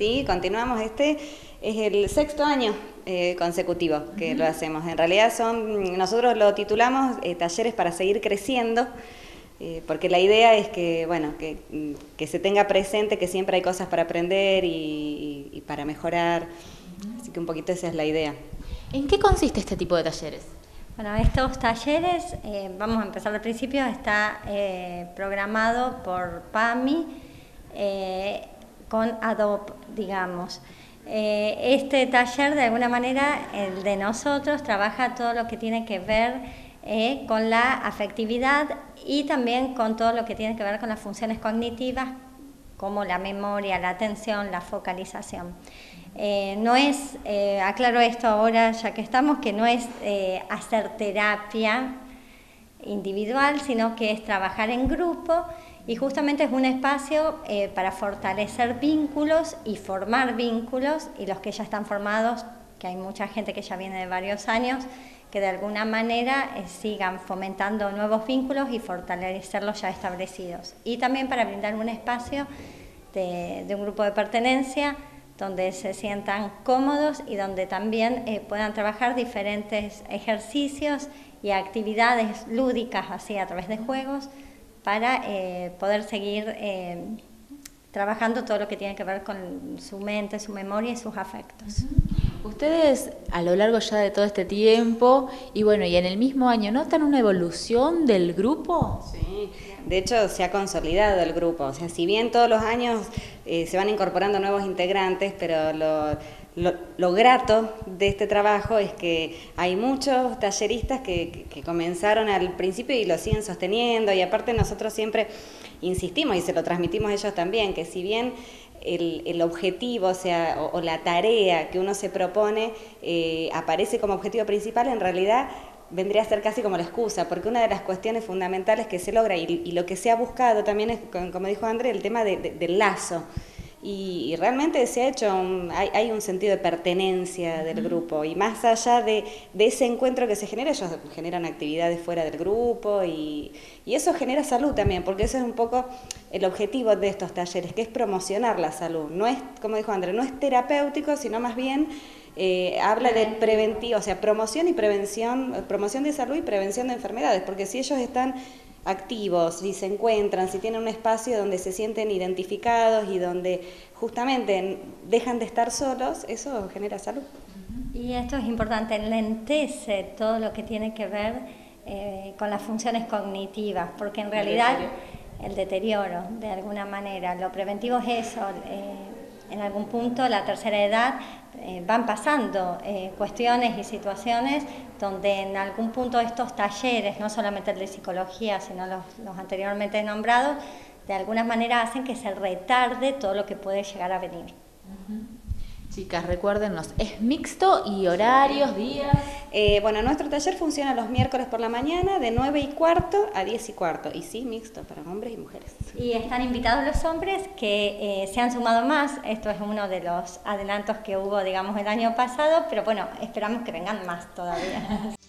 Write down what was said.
Sí, continuamos. Este es el sexto año consecutivo que lo hacemos. En realidad nosotros lo titulamos Talleres para seguir creciendo, porque la idea es que, bueno, que se tenga presente que siempre hay cosas para aprender y para mejorar. Así que un poquito esa es la idea. ¿En qué consiste este tipo de talleres? Bueno, estos talleres, vamos a empezar al principio, está programado por PAMI con ADOP, digamos. Este taller, de alguna manera, el de nosotros, trabaja todo lo que tiene que ver con la afectividad y también con todo lo que tiene que ver con las funciones cognitivas, como la memoria, la atención, la focalización. No es, aclaro esto ahora ya que estamos, que no es hacer terapia individual, sino que es trabajar en grupo y justamente es un espacio para fortalecer vínculos y formar vínculos, y los que ya están formados, que hay mucha gente que ya viene de varios años, que de alguna manera sigan fomentando nuevos vínculos y fortalecer los ya establecidos. Y también para brindar un espacio de un grupo de pertenencia donde se sientan cómodos y donde también puedan trabajar diferentes ejercicios y actividades lúdicas así a través de juegos para poder seguir trabajando todo lo que tiene que ver con su mente, su memoria y sus afectos. Ustedes a lo largo ya de todo este tiempo y bueno, y en el mismo año, ¿notan una evolución del grupo? Sí, de hecho se ha consolidado el grupo, o sea, si bien todos los años se van incorporando nuevos integrantes, pero lo grato de este trabajo es que hay muchos talleristas que comenzaron al principio y lo siguen sosteniendo, y aparte nosotros siempre insistimos y se lo transmitimos a ellos también, que si bien el objetivo, o sea, o la tarea que uno se propone aparece como objetivo principal, en realidad vendría a ser casi como la excusa, porque una de las cuestiones fundamentales que se logra y lo que se ha buscado también es, como dijo André, el tema del lazo. Y realmente se ha hecho, hay un sentido de pertenencia del grupo, y más allá de ese encuentro que se genera, ellos generan actividades fuera del grupo y eso genera salud también, porque ese es un poco el objetivo de estos talleres, que es promocionar la salud. No es, como dijo André, no es terapéutico, sino más bien habla de preventivo, o sea, promoción y prevención, promoción de salud y prevención de enfermedades, porque si ellos están activos, si se encuentran, si tienen un espacio donde se sienten identificados y donde justamente dejan de estar solos, eso genera salud. Y esto es importante, enlentece todo lo que tiene que ver con las funciones cognitivas, porque en realidad el deterioro, de alguna manera, lo preventivo es eso. En algún punto, la tercera edad, van pasando cuestiones y situaciones donde en algún punto estos talleres, no solamente el de psicología, sino los anteriormente nombrados, de alguna manera hacen que se retarde todo lo que puede llegar a venir. Chicas, recuérdenos, es mixto y horarios, días. Bueno, nuestro taller funciona los miércoles por la mañana de 9:15 a 10:15. Y sí, mixto para hombres y mujeres. Y están invitados los hombres que se han sumado más. Esto es uno de los adelantos que hubo, digamos, el año pasado, pero bueno, esperamos que vengan más todavía.